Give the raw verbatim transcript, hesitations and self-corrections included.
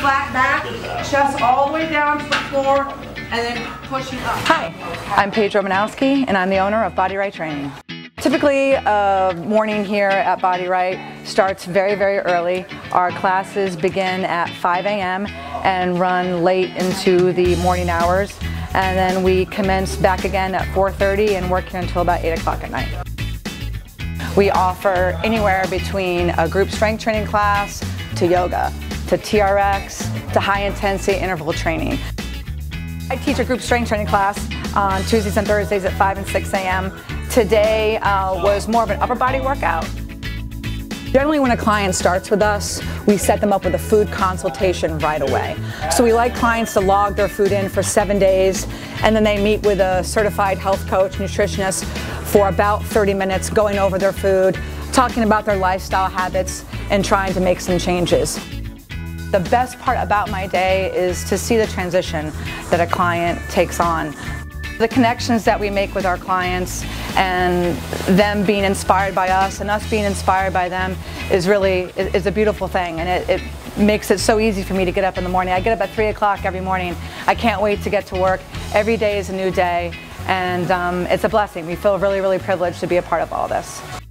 flat back, chest all the way down to the floor, and then pushing up. Hi, I'm Paige Romanowski, and I'm the owner of Bodyrite Training. Typically, a morning here at Bodyrite starts very, very early. Our classes begin at five A M and run late into the morning hours. And then we commence back again at four thirty and work here until about eight o'clock at night. We offer anywhere between a group strength training class to yoga, to T R X, to high intensity interval training. I teach a group strength training class on Tuesdays and Thursdays at five and six A M Today uh, was more of an upper body workout. Generally when a client starts with us, we set them up with a food consultation right away. So we like clients to log their food in for seven days and then they meet with a certified health coach, nutritionist for about thirty minutes going over their food, talking about their lifestyle habits and trying to make some changes. The best part about my day is to see the transition that a client takes on. The connections that we make with our clients and them being inspired by us and us being inspired by them is really is a beautiful thing, and it, it makes it so easy for me to get up in the morning. I get up at three o'clock every morning. I can't wait to get to work. Every day is a new day, and um, it's a blessing. We feel really, really privileged to be a part of all this.